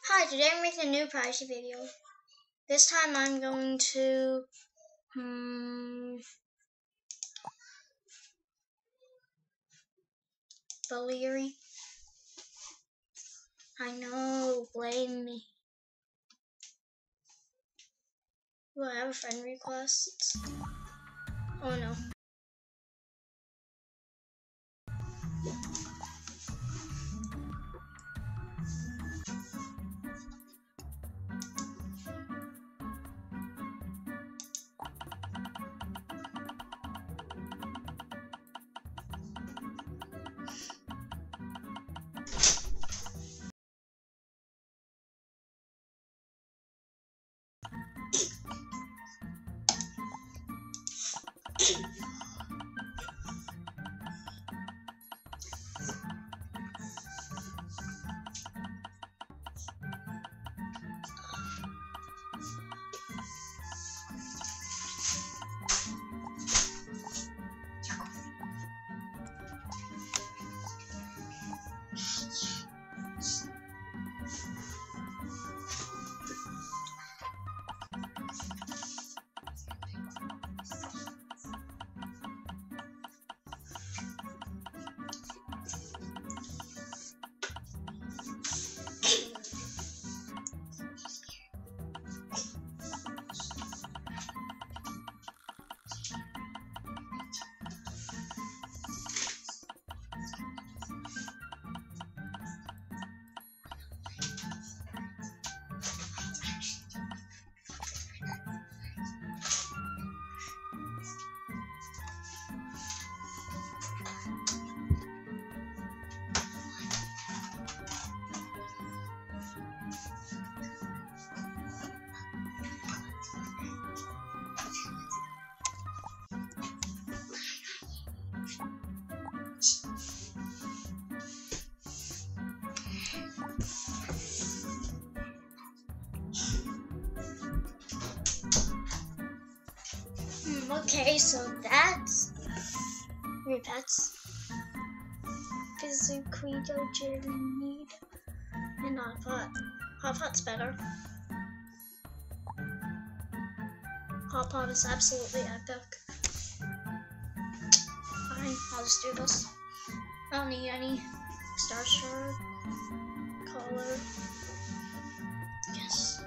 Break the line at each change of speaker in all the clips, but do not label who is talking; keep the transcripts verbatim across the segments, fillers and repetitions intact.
Hi, today I'm making a new privacy video. This time I'm going to, hmm, Valeri. I know, blame me. Do I have a friend request? Oh no. Hmm, okay, so that's, wait, that's physically dojo need and hot pot. Hot pot's better. Hot pot is absolutely epic. Fine, I'll just do this. I don't need any star shard, color. Yes.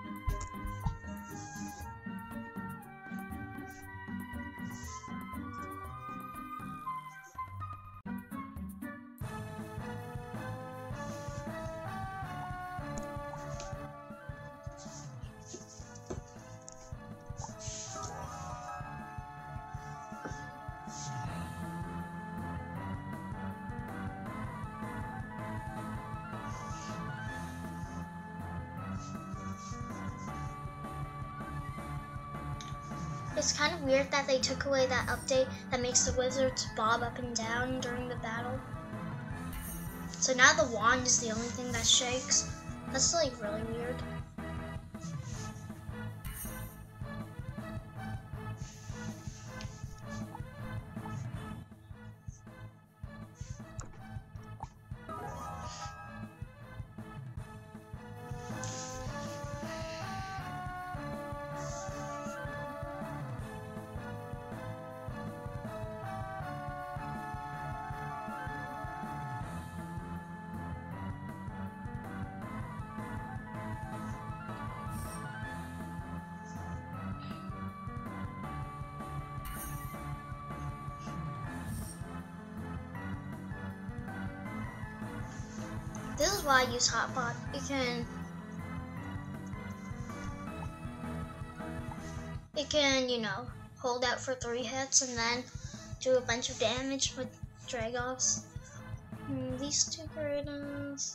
It's kind of weird that they took away that update that makes the wizards bob up and down during the battle. So now the wand is the only thing that shakes. That's like really weird. This is why I use hot pot. You can you can, you know, hold out for three hits and then do a bunch of damage with Dragos. Hmm, these two Gyarados.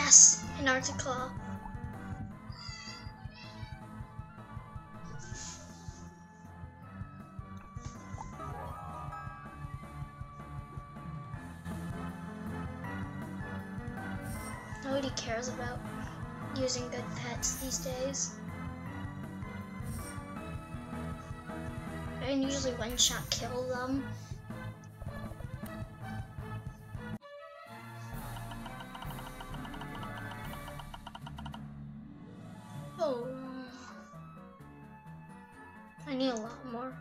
Yes, an Arctic Claw. Nobody cares about using good pets these days. I can usually one-shot kill them. Oh, I need a lot more.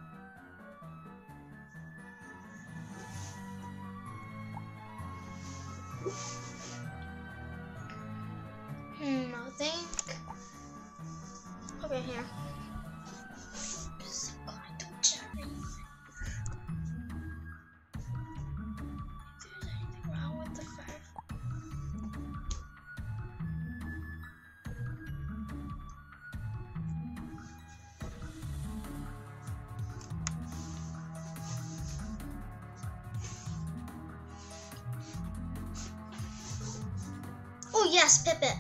Hmm, I think over here. Just going to check if there's anything wrong with the fire. Oh yes, Pipit.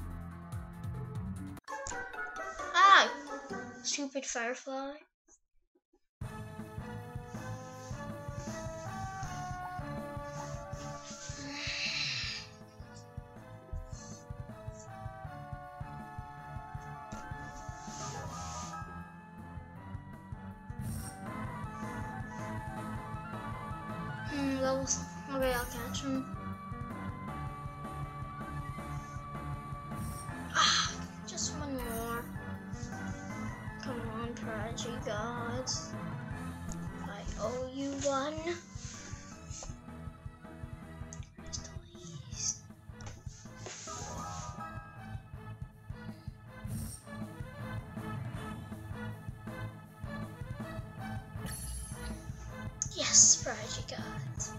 Ah, stupid firefly. Hmm, levels. Okay, I'll catch him. Ah, just one more. Come on, Prodigy Gods. I owe you one. Where's the least? Yes, Prodigy Gods.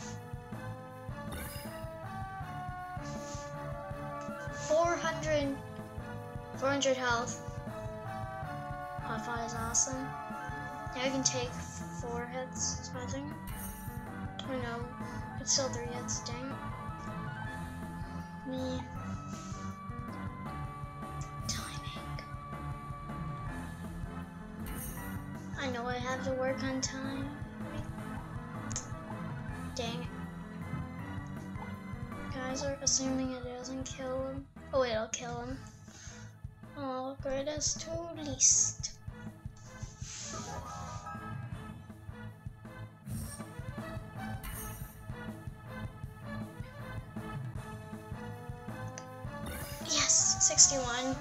four hundred, four hundred health. Hotfire is awesome. Now I can take four hits, I think. Or no, it's still three hits, dang it. Me. Timing. I know I have to work on time. Dang it. Guys are assuming it doesn't kill him. Oh wait, I'll kill him. Oh, greatest to least. Yes, sixty-one.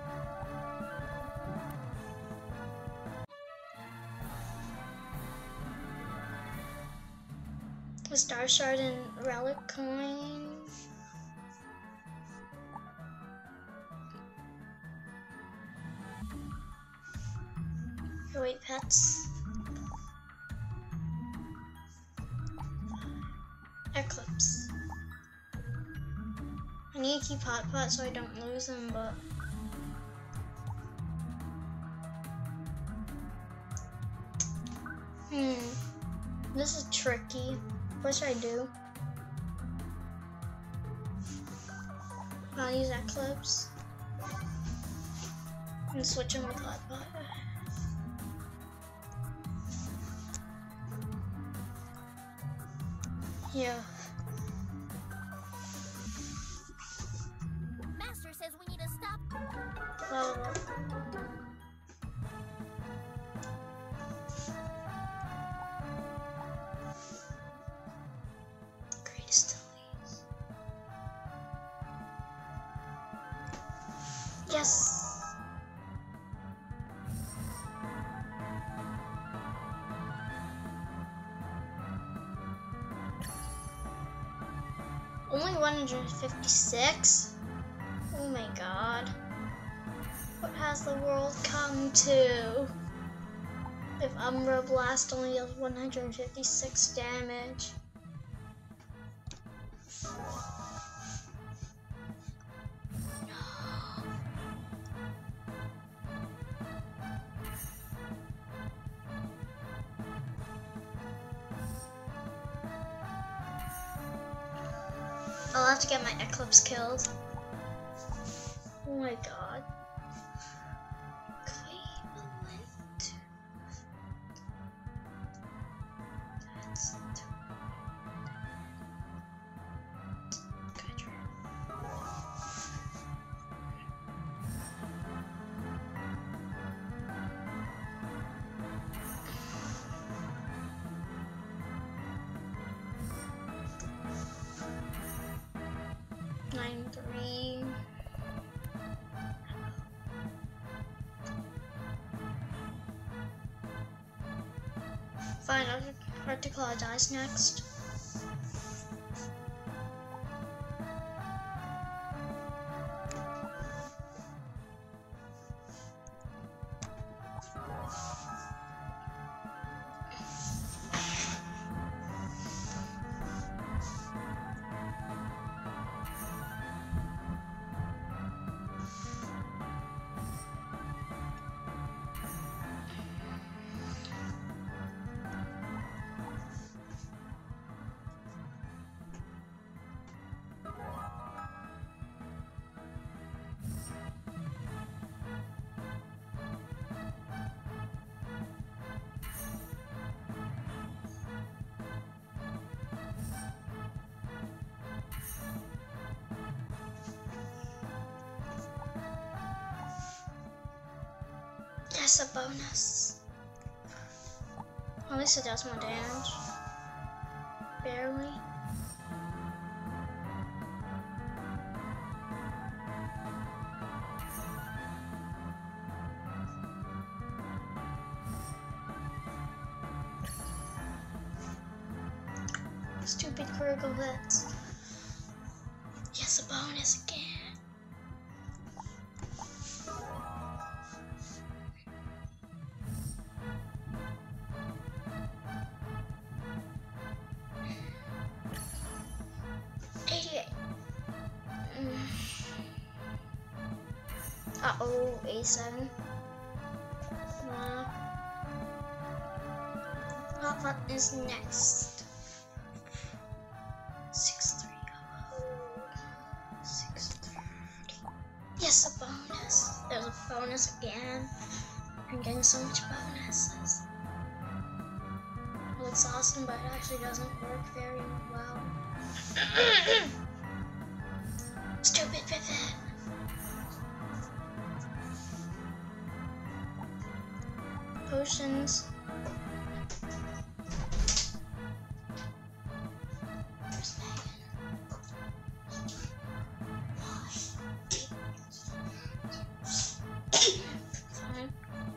A Star Shard and Relic Coin. Oh, wait, pets. Eclipse. I need to keep Hot Pot so I don't lose him, but hmm, this is tricky. What should I do? I'll use Eclipse and switch him with Hot Pot. Yeah.
Master says we need to stop.
Oh. Greatest to least. Yes. Only one hundred fifty-six? Oh my god. What has the world come to? If Umbra Blast only does one hundred fifty-six damage. I'll have to get my Eclipse killed. my god. Cleveland. That's good. Nine three. Fine, Articuno dies next. Yes, a bonus. At least it does more damage. Barely. Stupid critical hits. Yes, a bonus again. Uh oh, A seven. Wow. What is next? six three. six thirty. Yes, a bonus. There's a bonus again. I'm getting so much bonuses. It looks awesome, but it actually doesn't work very well. Stupid pivot. Potions. Fine.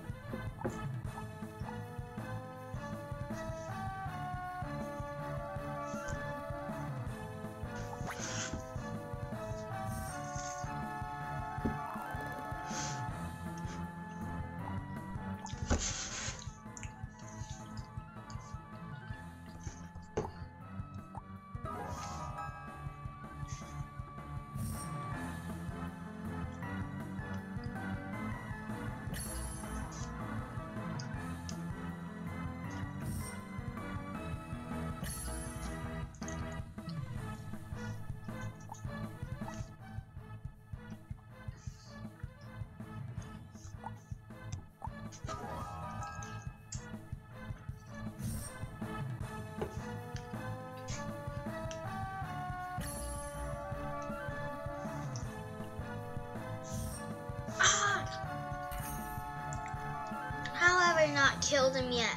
How have I not killed him yet?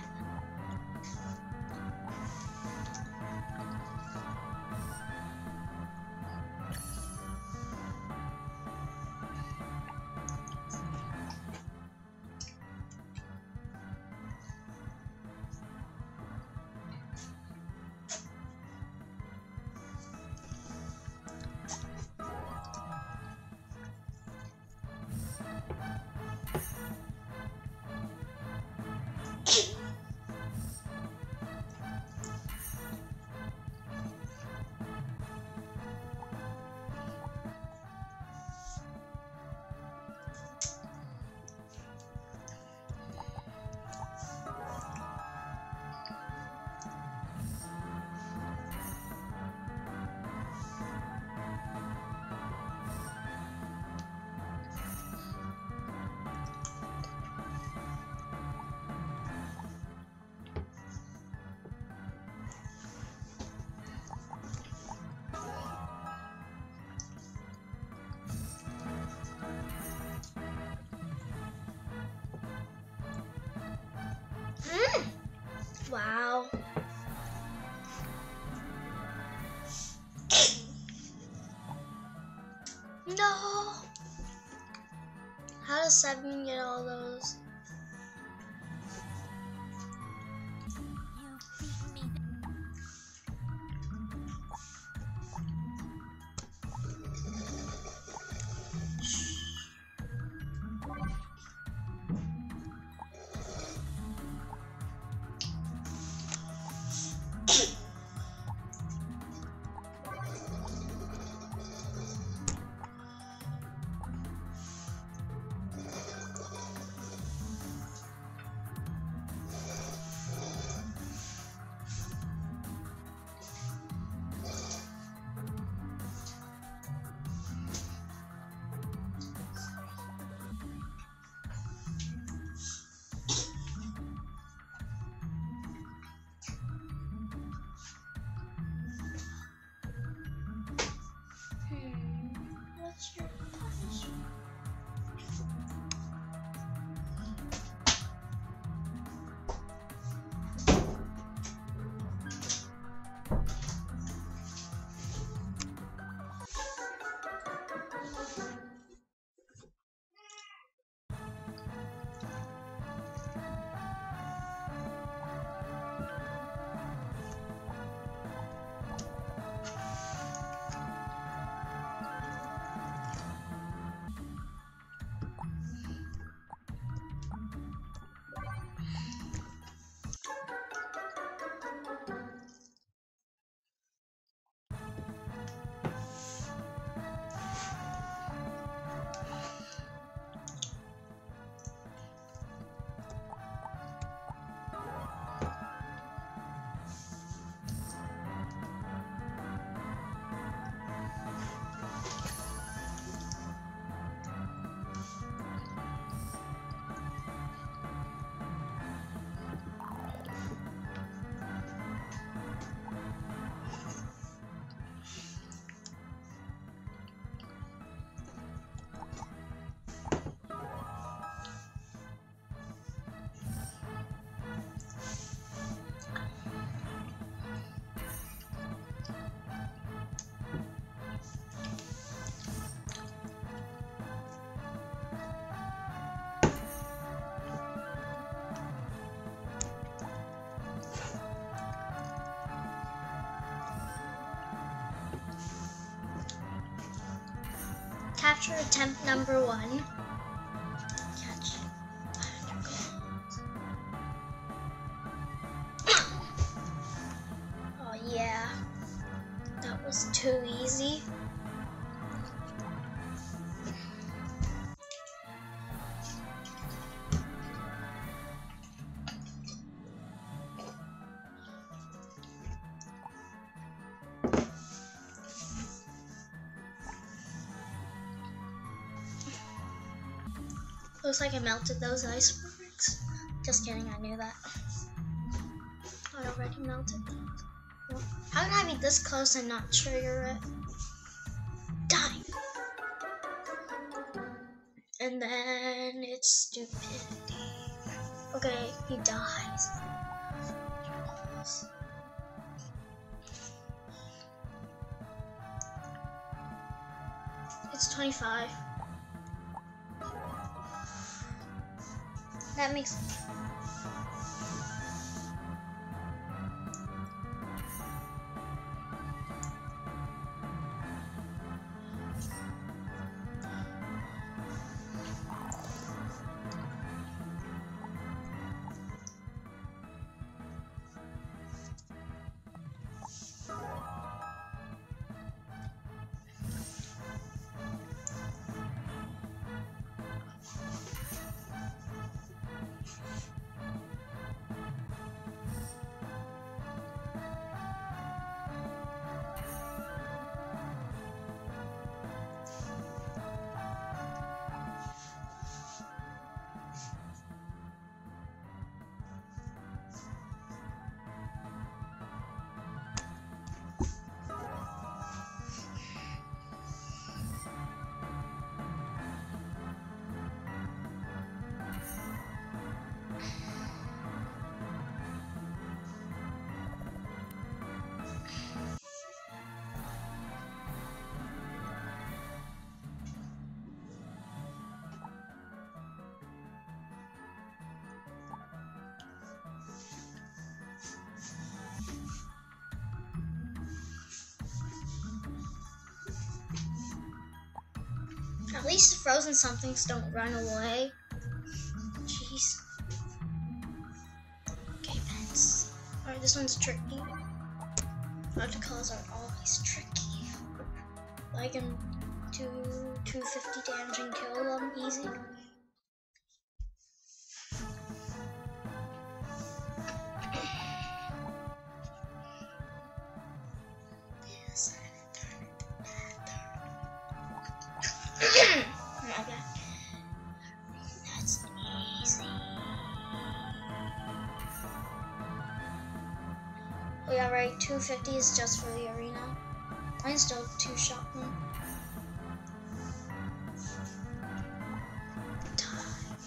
Wow. No. How does Seven get all those?
You beat me.
What's your punishment? Capture attempt number one. Catch five hundred gold. Oh yeah, that was too easy. Looks like I melted those icebergs. Just kidding, I knew that. I already melted those. Well, how can I be this close and not trigger it? Die! And then it's stupidity. Okay, he dies. It's twenty-five. That makes At least the frozen somethings don't run away. Jeez. Okay, pets. Alright, this one's tricky. Electrocalls are always tricky. I can do two fifty damage and kill them easy. Okay. That's easy. Oh yeah, right, two fifty is just for the arena. Mine's still two shot one. Time.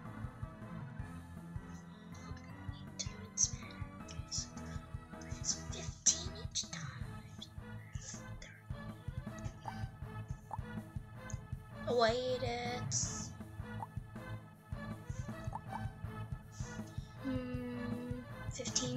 It's fifteen each time. Oh, wait, it's hmm, fifteen.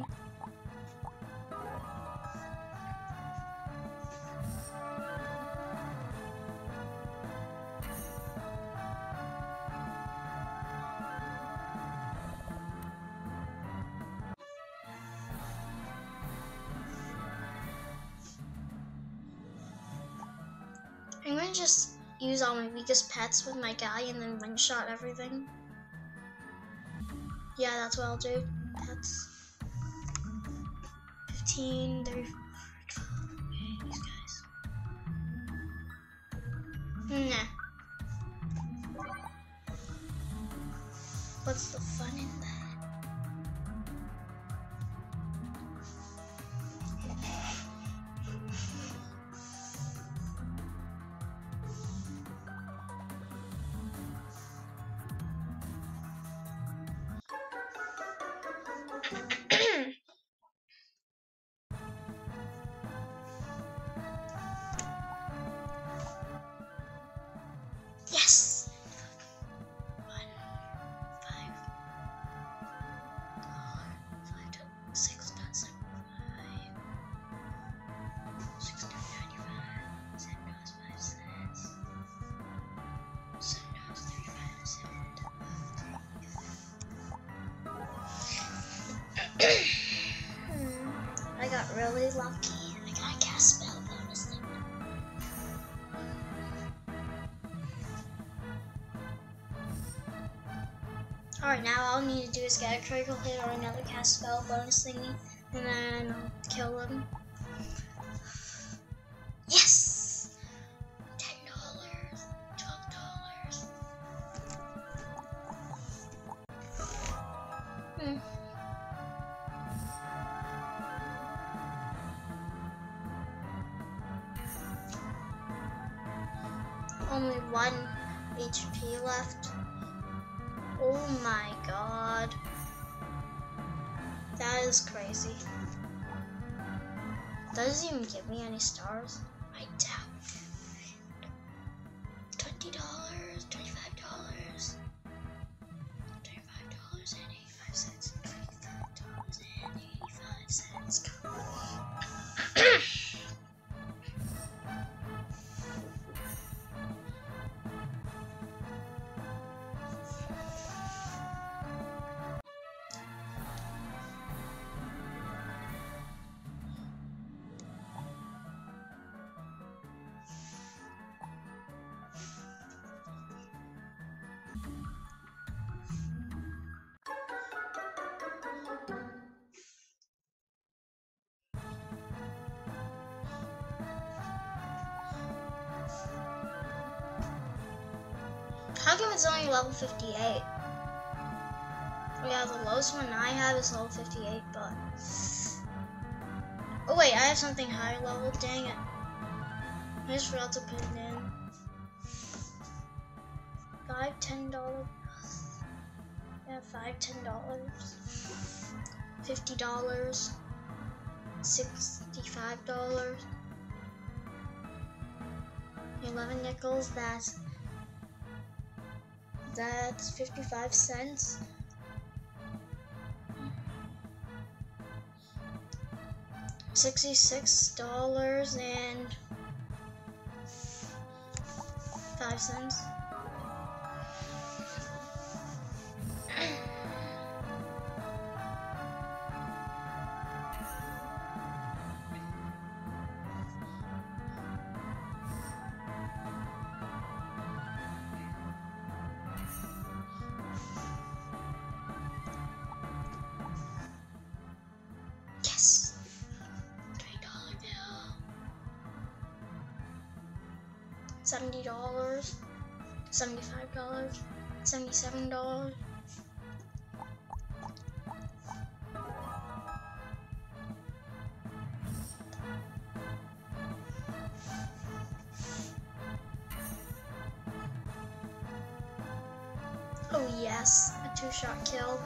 I'm gonna just use all my weakest pets with my guy and then one shot everything. Yeah, that's what I'll do. Pets. fifteen, thirty-four, twelve. Okay, these guys. Nah. What's the fun in that? Yes! One, five, five to six dot seven five, six dot ninety-five, seven dollars five cents, seven dollars thirty-five cents. I got really lucky. I got a cast spell bonus thing. Alright, now all I need to do is get a critical hit or another cast spell bonus thingy, and then I'll kill them. Yes! ten dollars, twelve dollars. Hmm. Only one H P left. Oh my god. That is crazy. Doesn't even give me any stars. I doubt it. twenty dollars, twenty-five dollars, twenty-five dollars and eighty-five cents, twenty-five dollars and eighty-five cents. How come it's only level fifty-eight? Yeah, the lowest one I have is level fifty-eight, but... Oh wait, I have something higher level, dang it. I just forgot to put it in. Five, ten dollars. Yeah, five, ten dollars. Fifty dollars. Sixty-five dollars. Eleven nickels, that's That's fifty-five cents. Sixty-six dollars and five cents. seventy dollars, seventy-five dollars, seventy-seven dollars. Oh yes, a two-shot kill.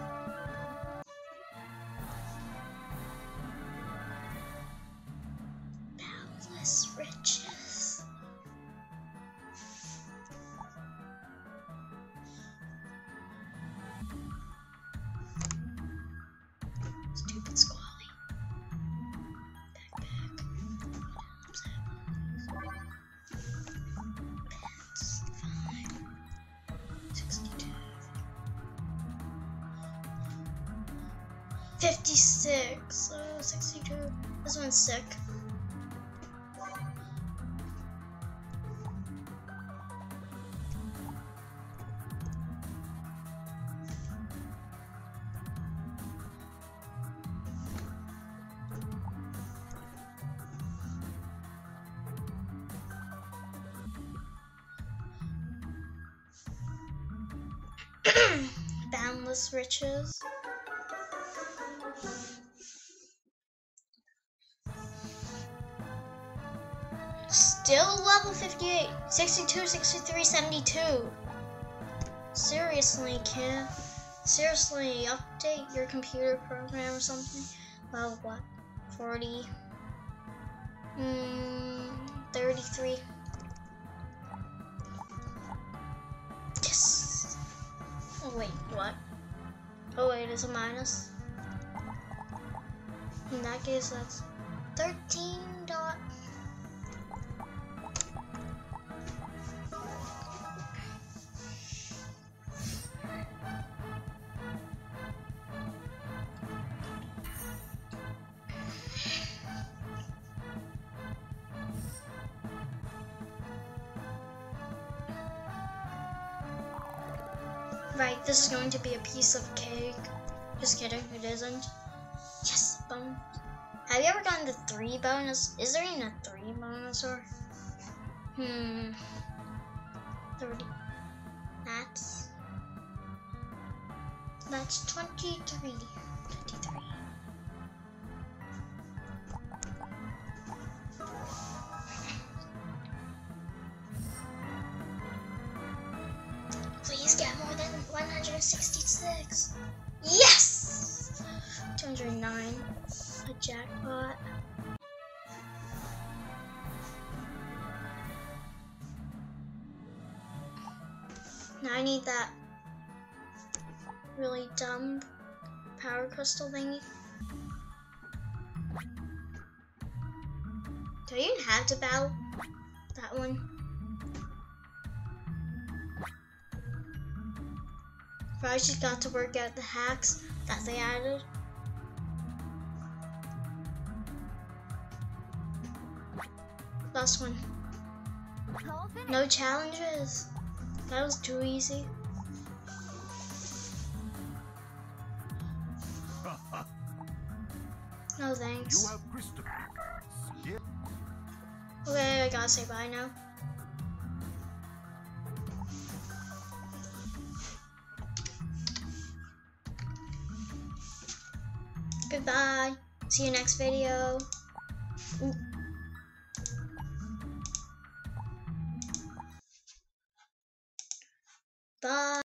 Boundless riches. Stupid squally. Backpack. Pets. Fine. sixty-two. fifty-six. Oh, sixty-two. This one's sick. Boundless riches. Still level fifty-eight. sixty-two, sixty-three, seventy-two. Seriously, kid. Seriously, update your computer program or something. Level what? forty. Hmm, thirty-three. Yes. Oh wait, what? Oh wait, it's a minus. In that case, that's thirteen dot. Right, this is going to be a piece of cake. Just kidding, it isn't. Yes, bonus. Have you ever gotten the three bonus? Is there even a three bonus or? Hmm. thirty. That's. That's twenty-three. twenty-three. Please get more than one hundred sixty-six. Yes! two hundred nine. A jackpot. Now I need that really dumb power crystal thingy. Do I even have to battle that one? I just got to work out the hacks that they added. Last one. No challenges. That was too easy. No thanks.
You have crystal.
Okay, I gotta say bye now. Goodbye. See you next video. Ooh. Bye.